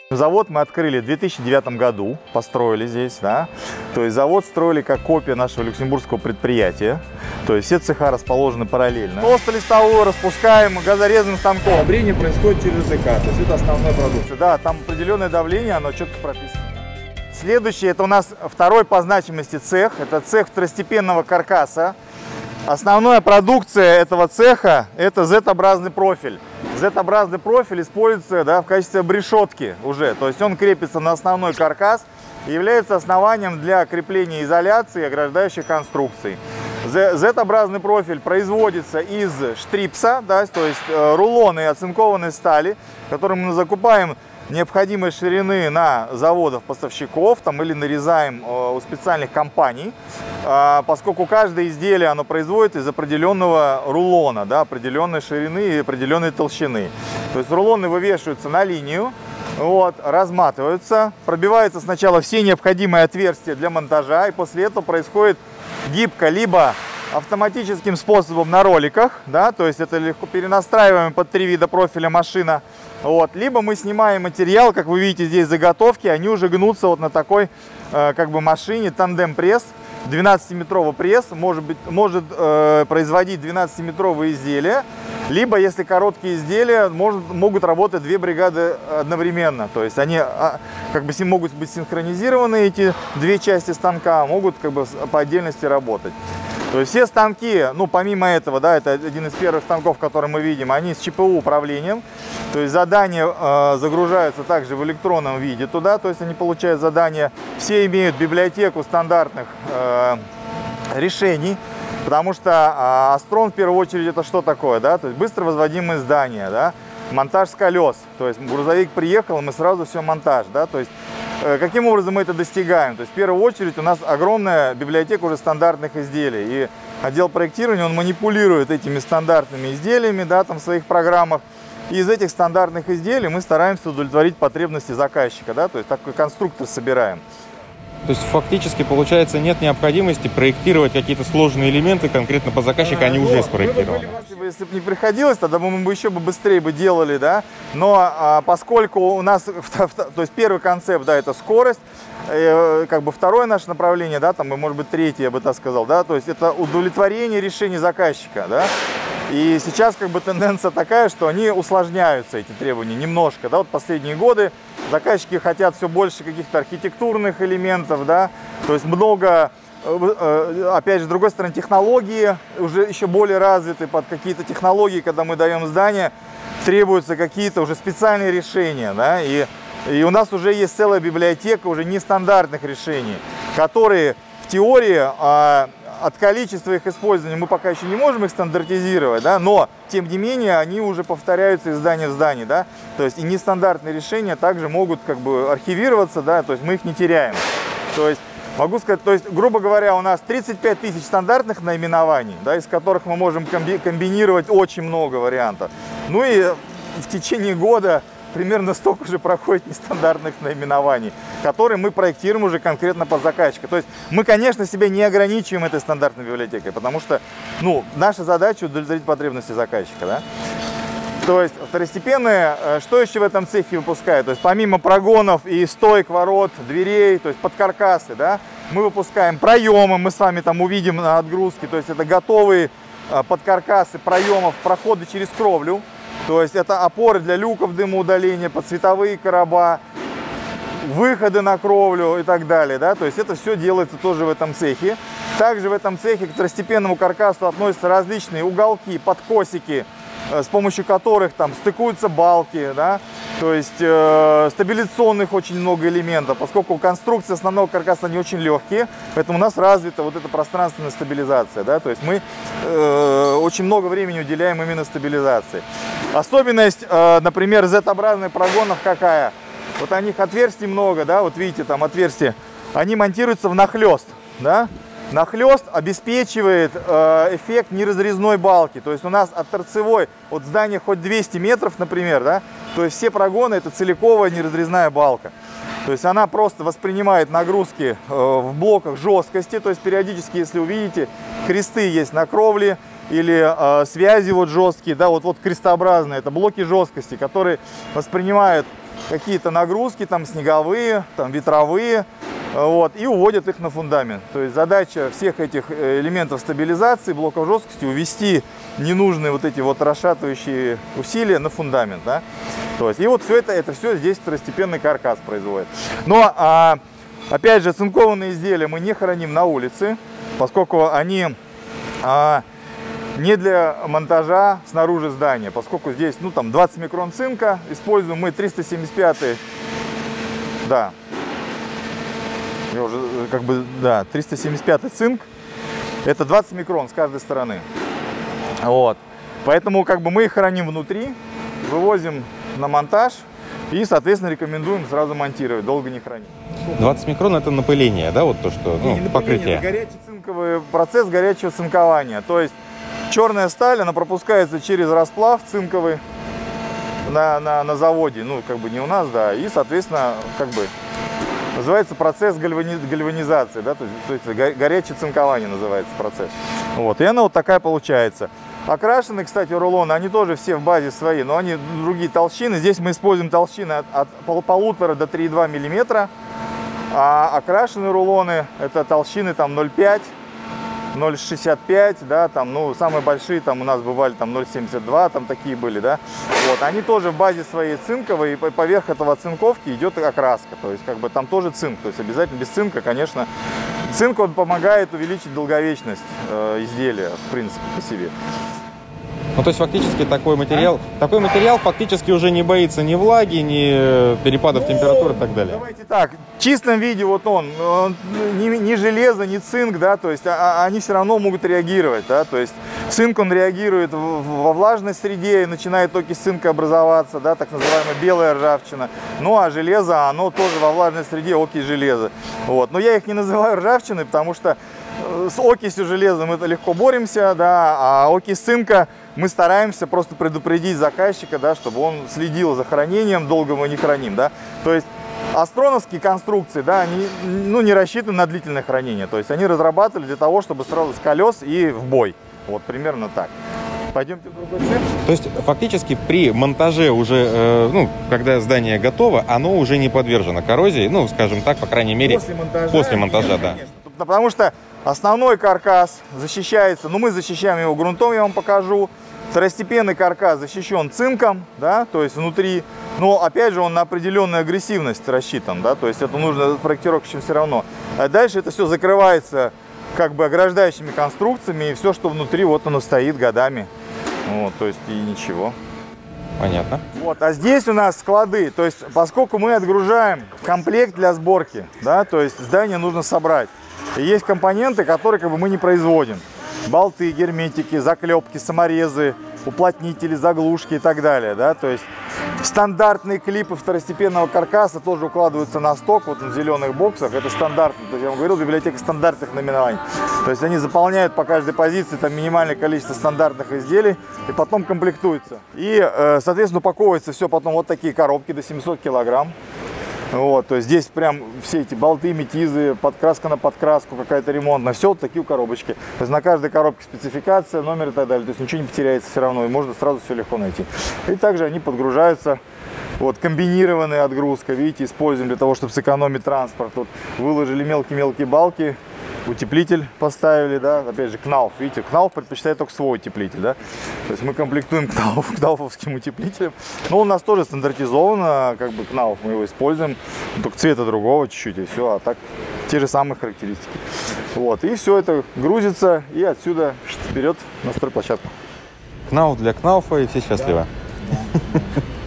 Завод мы открыли в 2009 году, построили здесь, да. То есть завод строили как копия нашего люксембургского предприятия. То есть все цеха расположены параллельно. Толстолистовую распускаем газорезным станком. Давление происходит через ДК, то есть это основной продукт. Да, там определенное давление, оно четко прописано. Следующий, это у нас второй по значимости цех. Это цех второстепенного каркаса. Основная продукция этого цеха – это Z-образный профиль. Z-образный профиль используется, да, в качестве обрешетки уже. То есть он крепится на основной каркас и является основанием для крепления изоляции и ограждающих конструкций. Z-образный профиль производится из штрипса, да, то есть рулоны оцинкованной стали, которые мы закупаем необходимой ширины на заводах поставщиков там, или нарезаем у специальных компаний, поскольку каждое изделие оно производится из определенного рулона, да, определенной ширины и определенной толщины. То есть рулоны вывешиваются на линию, вот, разматываются, пробиваются сначала все необходимые отверстия для монтажа, и после этого происходит гибко либо автоматическим способом на роликах, да, то есть это легко перенастраиваем под 3 вида профиля машина, вот, либо мы снимаем материал, как вы видите здесь заготовки, они уже гнутся вот на такой как бы машине, тандем-пресс, 12-метровый пресс может производить 12-метровые изделия, либо если короткие изделия могут работать 2 бригады одновременно, то есть они как бы могут быть синхронизированы, эти 2 части станка, могут как бы по отдельности работать. То есть все станки, ну помимо этого, да, это один из первых станков, который мы видим, они с ЧПУ управлением. То есть задания загружаются также в электронном виде туда, то есть они получают задания. Все имеют библиотеку стандартных решений, потому что Астрон в первую очередь это что такое, да, то есть быстро возводимые здания, да, монтаж с колес, то есть грузовик приехал, мы сразу все монтаж, да, то есть каким образом мы это достигаем? То есть в первую очередь у нас огромная библиотека уже стандартных изделий, и отдел проектирования он манипулирует этими стандартными изделиями, да, там в своих программах. И из этих стандартных изделий мы стараемся удовлетворить потребности заказчика, да, то есть такой конструктор собираем. То есть фактически, получается, нет необходимости проектировать какие-то сложные элементы конкретно по заказчику, они уже спроектированы. Если бы не приходилось, тогда мы бы еще быстрее делали, да. Но поскольку у нас, то есть первый концепт, да, это скорость, как бы второе наше направление, да, там, может быть, третье, я бы так сказал, да, то есть это удовлетворение решений заказчика, да. И сейчас как бы тенденция такая, что они усложняются, эти требования, немножко, да, вот последние годы заказчики хотят все больше каких-то архитектурных элементов, да, то есть много, опять же, с другой стороны, технологии уже еще более развиты, под какие-то технологии, когда мы даем здание, требуются какие-то уже специальные решения, да, и у нас уже есть целая библиотека уже нестандартных решений, которые в теории от количества их использования мы пока еще не можем их стандартизировать, да, но тем не менее они уже повторяются из здания в здание, да, то есть и нестандартные решения также могут как бы архивироваться, да, то есть мы их не теряем. То есть могу сказать, то есть грубо говоря, у нас 35 тысяч стандартных наименований, да, из которых мы можем комбинировать очень много вариантов. Ну и в течение года примерно столько же проходит нестандартных наименований, которые мы проектируем уже конкретно под заказчика. То есть мы, конечно, себя не ограничиваем этой стандартной библиотекой, потому что, ну, наша задача удовлетворить потребности заказчика, да? То есть второстепенные, что еще в этом цехе выпускают? То есть помимо прогонов и стоек, ворот, дверей, то есть подкаркасы, да, мы выпускаем проемы, мы с вами там увидим на отгрузке, то есть это готовые подкаркасы проемов, проходы через кровлю. То есть это опоры для люков дымоудаления, подсветовые короба, выходы на кровлю и так далее. Да? То есть это все делается тоже в этом цехе. Также в этом цехе к второстепенному каркасу относятся различные уголки, подкосики, с помощью которых там стыкуются балки. Да? То есть стабилизационных очень много элементов, поскольку конструкции основного каркаса не очень легкие, поэтому у нас развита вот эта пространственная стабилизация. Да? То есть мы очень много времени уделяем именно стабилизации. Особенность, например, Z-образных прогонов какая? Вот у них отверстий много, да, вот видите, там отверстия, они монтируются внахлёст, да? Нахлёст обеспечивает эффект неразрезной балки, то есть у нас от торцевой, от здания хоть 200 метров, например, да, то есть все прогоны это целиковая неразрезная балка. То есть она просто воспринимает нагрузки в блоках жесткости, то есть периодически, если увидите, кресты есть на кровле, или связи вот жесткие, да, вот крестообразные, это блоки жесткости, которые воспринимают какие-то нагрузки, там снеговые, там ветровые, вот, и уводят их на фундамент. То есть задача всех этих элементов стабилизации, блоков жесткости, увести ненужные вот эти вот расшатывающие усилия на фундамент, да. То есть, и вот все это все здесь второстепенный каркас производит. Но, опять же, цинкованные изделия мы не храним на улице, поскольку они не для монтажа снаружи здания, поскольку здесь, ну, там 20 микрон цинка, используем мы 375, да, я уже, как бы, да, 375 цинк, это 20 микрон с каждой стороны, вот, поэтому, как бы, мы их храним внутри, вывозим на монтаж и, соответственно, рекомендуем сразу монтировать, долго не хранить. 20 микрон это напыление, да, вот то, что, ну, покрытие. Это горячий цинковый процесс горячего цинкования, то есть черная сталь, она пропускается через расплав цинковый на заводе, ну, как бы не у нас, да, и, соответственно, как бы называется процесс гальванизации, да, то есть горячее цинкование называется процесс. Вот, и она вот такая получается. Окрашены, кстати, рулоны, они тоже все в базе свои, но они другие толщины. Здесь мы используем толщины от 1,5 до 3,2 мм, а окрашенные рулоны это толщины там 0,5, 0,65, да, там, ну, самые большие там у нас бывали там 0,72, там такие были, да, вот, они тоже в базе своей цинковой, и поверх этого цинковки идет окраска, то есть, как бы, там тоже цинк, то есть, обязательно без цинка, конечно, цинк, он помогает увеличить долговечность изделия, в принципе, по себе. Ну, то есть, фактически, такой материал фактически уже не боится ни влаги, ни перепадов температуры и так далее. Давайте так, в чистом виде вот он ни железо, ни цинк, да, то есть они все равно могут реагировать, да, то есть цинк, он реагирует во влажной среде, и начинает окись цинка образоваться, да, так называемая белая ржавчина. Ну, а железо, оно тоже во влажной среде окись железа. Вот. Но я их не называю ржавчиной, потому что с окисью железа мы легко боремся, да, а окись цинка мы стараемся просто предупредить заказчика, да, чтобы он следил за хранением, долго мы не храним, да. То есть астроновские конструкции, да, они, ну, не рассчитаны на длительное хранение, то есть они разрабатывали для того, чтобы сразу с колес и в бой. Вот примерно так. Пойдемте в другой цех. То есть фактически при монтаже уже, ну, когда здание готово, оно уже не подвержено коррозии, ну, скажем так, по крайней мере, после монтажа, да. Конечно. Потому что основной каркас защищается, ну, мы защищаем его грунтом, я вам покажу. Второстепенный каркас защищен цинком, да, то есть внутри, но опять же он на определенную агрессивность рассчитан, да, то есть это нужно проектировщикам все равно. А дальше это все закрывается как бы ограждающими конструкциями, и все, что внутри, вот оно стоит годами, вот, то есть и ничего. Понятно. Вот, а здесь у нас склады, то есть поскольку мы отгружаем комплект для сборки, да, то есть здание нужно собрать, и есть компоненты, которые как бы мы не производим. Болты, герметики, заклепки, саморезы, уплотнители, заглушки и так далее, да, то есть стандартные клипы второстепенного каркаса тоже укладываются на сток, вот в зеленых боксах, это стандартно, то есть я вам говорил, библиотека стандартных наименований, то есть они заполняют по каждой позиции там минимальное количество стандартных изделий и потом комплектуются. И, соответственно, упаковывается все потом вот такие коробки до 700 килограмм. Вот, то есть здесь прям все эти болты, метизы, подкраска на подкраску, какая-то ремонтная, все вот такие коробочки. То есть на каждой коробке спецификация, номер и так далее. То есть ничего не потеряется все равно, и можно сразу все легко найти. И также они подгружаются, вот комбинированная отгрузка, видите, используем для того, чтобы сэкономить транспорт. Вот выложили мелкие-мелкие балки, утеплитель поставили, да, опять же Knauf, видите, Knauf предпочитает только свой утеплитель, да, то есть мы комплектуем кнауфовским утеплителем, но у нас тоже стандартизовано, как бы Knauf, мы его используем, только цвета другого чуть-чуть и все, а так те же самые характеристики. Вот, и все это грузится и отсюда вперед на стройплощадку. Knauf для Кнауфа, и все счастливы. Да.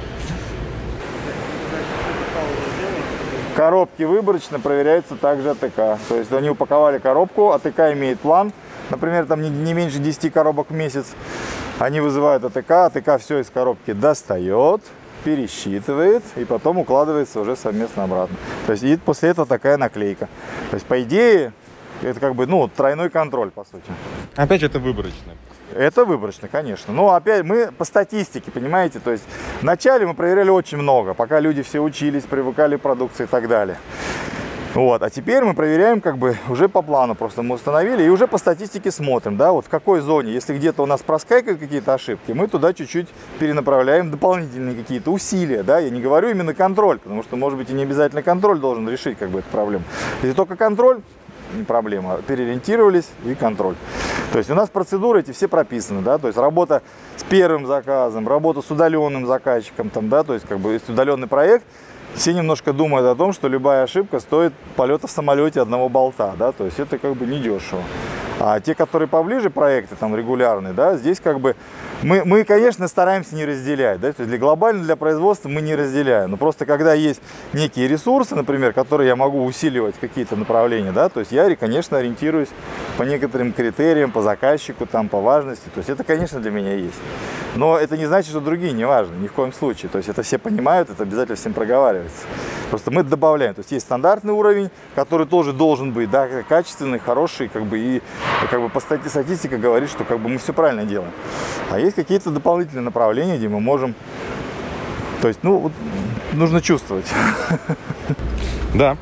Коробки выборочно проверяются также АТК. То есть они упаковали коробку, АТК имеет план, например, там не меньше 10 коробок в месяц. Они вызывают АТК, АТК все из коробки достает, пересчитывает и потом укладывается уже совместно обратно. То есть и после этого такая наклейка. То есть по идее это как бы, ну, тройной контроль по сути. Опять же, это выборочно. Это выборочно, конечно. Но опять мы по статистике, понимаете, то есть вначале мы проверяли очень много, пока люди все учились, привыкали к продукции и так далее. Вот, а теперь мы проверяем как бы уже по плану, просто мы установили и уже по статистике смотрим, да, вот в какой зоне, если где-то у нас проскакивают какие-то ошибки, мы туда чуть-чуть перенаправляем дополнительные какие-то усилия, да, я не говорю именно контроль, потому что, может быть, и не обязательно контроль должен решить как бы эту проблему. Если только контроль, не проблема, переориентировались и контроль. То есть у нас процедуры эти все прописаны, да, то есть работа с первым заказом, работа с удаленным заказчиком, там, да, то есть как бы есть удаленный проект. Все немножко думают о том, что любая ошибка стоит полета в самолете одного болта, да, то есть это как бы недешево. А те, которые поближе проекты, там регулярные, да, здесь как бы мы, конечно, стараемся не разделять, да, то есть глобально для производства мы не разделяем, но просто когда есть некие ресурсы, например, которые я могу усиливать какие-то направления, да, то есть я, конечно, ориентируюсь по некоторым критериям, по заказчику, там, по важности, то есть это, конечно, для меня есть. Но это не значит, что другие не важны, ни в коем случае. То есть это все понимают, это обязательно всем проговаривается. Просто мы добавляем. То есть есть стандартный уровень, который тоже должен быть, да, качественный, хороший, как бы, и как бы по статистика говорит, что как бы мы все правильно делаем. А есть какие-то дополнительные направления, где мы можем, то есть, ну, вот, нужно чувствовать. Да.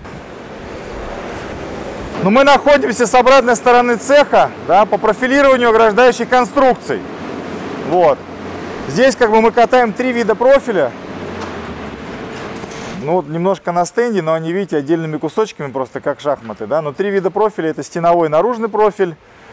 Но мы находимся с обратной стороны цеха, да, по профилированию ограждающих конструкций. Вот. Здесь как бы мы катаем 3 вида профиля. Ну, вот немножко на стенде, но они, видите, отдельными кусочками, просто как шахматы, да. Но 3 вида профиля: это стеновой наружный профиль,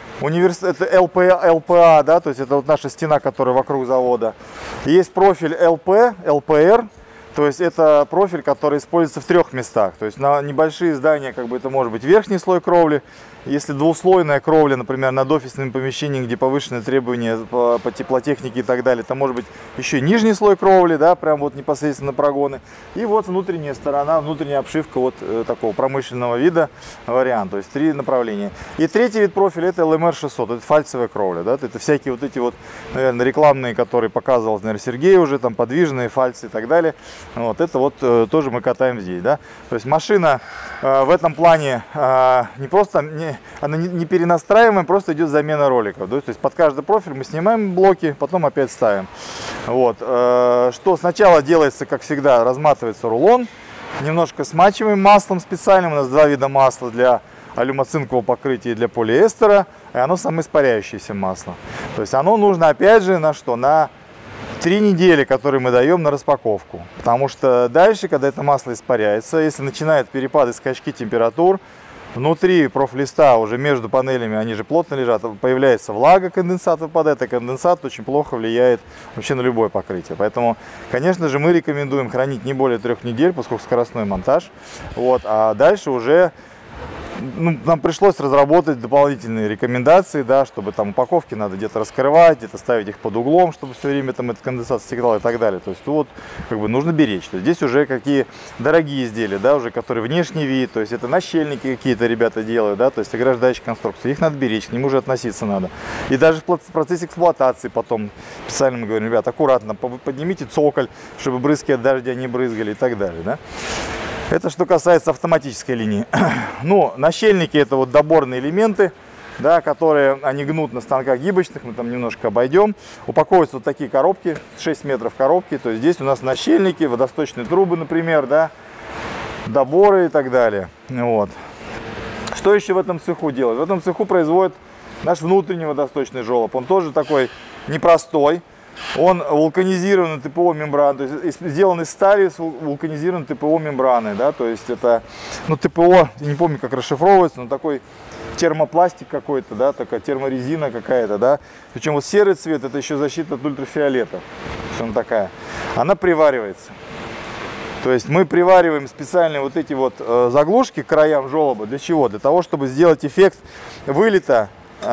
это ЛПА, да, то есть это вот наша стена, которая вокруг завода. Есть профиль ЛПР, то есть это профиль, который используется в 3 местах. То есть на небольшие здания как бы это может быть верхний слой кровли. Если двуслойная кровля, например, над офисным помещением, где повышенные требования по теплотехнике и так далее, это может быть еще нижний слой кровли, да, прям вот непосредственно прогоны. И вот внутренняя сторона, внутренняя обшивка вот такого промышленного вида вариант, то есть 3 направления. И 3-й вид профиля — это ЛМР-600, это фальцевая кровля, да, это всякие вот эти вот, наверное, рекламные, которые показывал, наверное, Сергей уже, там подвижные фальцы и так далее. Вот это вот тоже мы катаем здесь, да. То есть машина в этом плане не просто она не перенастраиваемая, просто идет замена роликов. То есть под каждый профиль мы снимаем блоки, потом опять ставим. Вот. Что сначала делается, как всегда, разматывается рулон, немножко смачиваем маслом специальным. У нас 2 вида масла: для алюмоцинкового покрытия и для полиэстера, и оно самоиспаряющееся масло. То есть оно нужно опять же на что? На 3 недели, которые мы даем на распаковку. Потому что дальше, когда это масло испаряется, если начинают перепады, скачки температур, внутри профлиста, уже между панелями, они же плотно лежат, появляется влага, конденсат выпадает, а конденсат очень плохо влияет вообще на любое покрытие. Поэтому, конечно же, мы рекомендуем хранить не более 3 недель, поскольку скоростной монтаж. Вот, а дальше уже нам пришлось разработать дополнительные рекомендации, да, чтобы там упаковки надо где-то раскрывать, где-то ставить их под углом, чтобы все время там этот конденсат стекал и так далее. То есть вот как бы нужно беречь. То есть здесь уже какие дорогие изделия, да, уже которые внешний вид, то есть это нащельники какие-то ребята делают, да, то есть ограждающие конструкции, их надо беречь, к ним уже относиться надо. И даже в процессе эксплуатации потом специально мы говорим: ребята, аккуратно, поднимите цоколь, чтобы брызги от дождя не брызгали и так далее, да. Это что касается автоматической линии. Ну, нащельники — это вот доборные элементы, да, которые они гнут на станках гибочных, мы там немножко обойдем. Упаковываются вот такие коробки, 6 метров коробки, то есть здесь у нас нащельники, водосточные трубы, например, да, доборы и так далее. Вот. Что еще в этом цеху делают? В этом цеху производят наш внутренний водосточный желоб. Он тоже такой непростой. Он вулканизированный ТПО мембран, то есть сделан из стали с вулканизированной ТПО мембраной, да, то есть это, ну, ТПО, я не помню, как расшифровывается, но такой термопластик какой-то, да, такая терморезина какая-то, да, причем вот серый цвет — это еще защита от ультрафиолета, она такая, она приваривается. То есть мы привариваем специальные вот эти вот заглушки к краям желоба. Для чего? Для того, чтобы сделать эффект вылета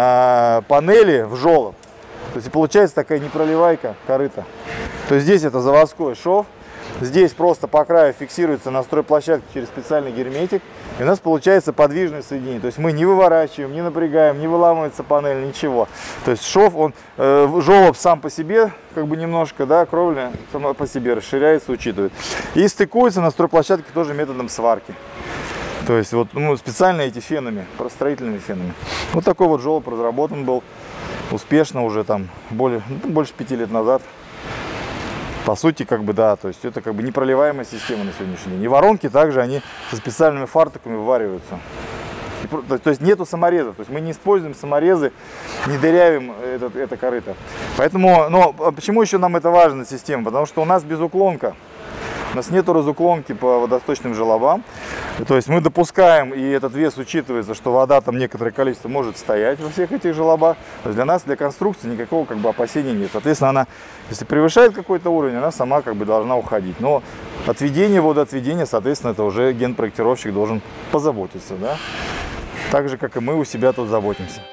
панели в желоб. То есть получается такая непроливайка корыта. То есть здесь это заводской шов. Здесь просто по краю фиксируется на стройплощадке через специальный герметик. И у нас получается подвижное соединение. То есть мы не выворачиваем, не напрягаем, не выламывается панель, ничего. То есть шов, он, желоб сам по себе, как бы немножко, да, кровля сама по себе расширяется, учитывает. И стыкуется на стройплощадке тоже методом сварки. То есть вот, ну, специально эти фенами, строительными фенами. Вот такой вот желоб разработан был успешно уже там больше 5 лет назад. По сути, как бы, да, то есть это как бы непроливаемая система на сегодняшний день. И воронки также, они со специальными фартуками вывариваются. То есть нету самореза, то есть мы не используем саморезы, не дырявим это корыто. Поэтому, но почему еще нам это важно, система? Потому что у нас безуклонка. У нас нету разуклонки по водосточным желобам. То есть мы допускаем, и этот вес учитывается, что вода там некоторое количество может стоять во всех этих желобах. То есть для нас, для конструкции никакого как бы опасения нет. Соответственно, она, если превышает какой-то уровень, она сама как бы должна уходить. Но отведение, водоотведение, соответственно, это уже генпроектировщик должен позаботиться, да? Так же, как и мы у себя тут заботимся.